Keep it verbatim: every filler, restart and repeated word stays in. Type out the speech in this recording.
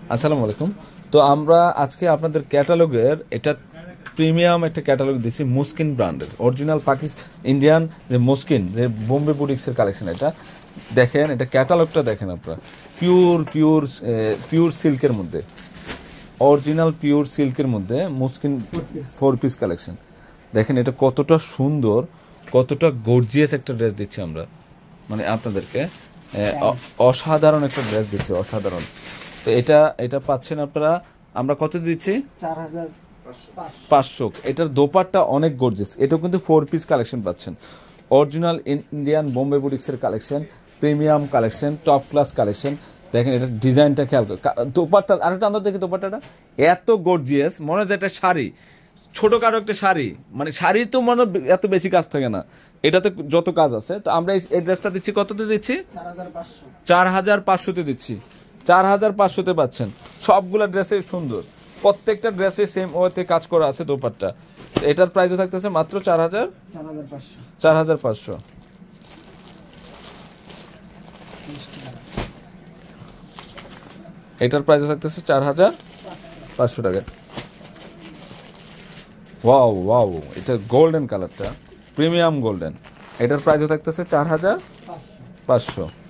আসসালামু আলাইকুম। তো আমরা আজকে আপনাদের ক্যাটালগের এটা প্রিমিয়াম একটা ক্যাটালগ দিচ্ছি মুস্কিন ব্র্যান্ডের অরিজিনাল পাকিস্তান ইন্ডিয়ান যে মুস্কিন যে বোম্বে বুটিক্সের কালেকশন। এটা দেখেন, এটা ক্যাটালগটা দেখেন আপনারা, পিওর পিওর পিওর সিল্কের মধ্যে, অরিজিনাল পিওর সিল্কের মধ্যে মুস্কিন ফোর পিস কালেকশন। দেখেন এটা কতটা সুন্দর, কতটা গর্জিয়াস একটা ড্রেস দিচ্ছি আমরা, মানে আপনাদেরকে অসাধারণ একটা ড্রেস দিচ্ছি, অসাধারণ। তো এটা এটা পাচ্ছেন আপনারা, আমরা কত দিচ্ছি? চার হাজার পাঁচশো। এটার দোপাট্টা অনেক গর্জিয়াস, এটাও কিন্তু ফোর পিস কালেকশন পাচ্ছেন, অরিজিনাল ইন্ডিয়ান বোম্বে বুটিক্সের collection, premium collection, top class collection. দেখেন এটা ডিজাইনটা খেয়াল করে, দোপাট্টা আরেকটা আন্দাজ দেখি, দোপাট্টাটা এত গর্জিয়াস, মনে হয় একটা শাড়ি, ছোটোখাটো একটা শাড়ি, মানে শাড়ি তো মনে এত বেশি কাজ থাকে না, এটাতে যত কাজ আছে। তো আমরা এই ড্রেসটা দিচ্ছি কততে দিচ্ছি? চার হাজার পাঁচশোতে দিচ্ছি, চার হাজার পাঁচশোতে পাচ্ছেন। সবগুলা ড্রেসে সুন্দর, প্রত্যেকটা ড্রেসে সেম ওয়েতে কাজ করা আছে দোপাট্টা। এটার প্রাইসও থাকতেছে মাত্র চার হাজার চার হাজার পাঁচশো। এটার প্রাইসও থাকতেছে চার হাজার পাঁচশো টাকা। ওয়াও ওয়াও, এটা গোল্ডেন কালারটা, প্রিমিয়াম গোল্ডেন, এটার প্রাইসও থাকতেছে চার হাজার পাঁচশো।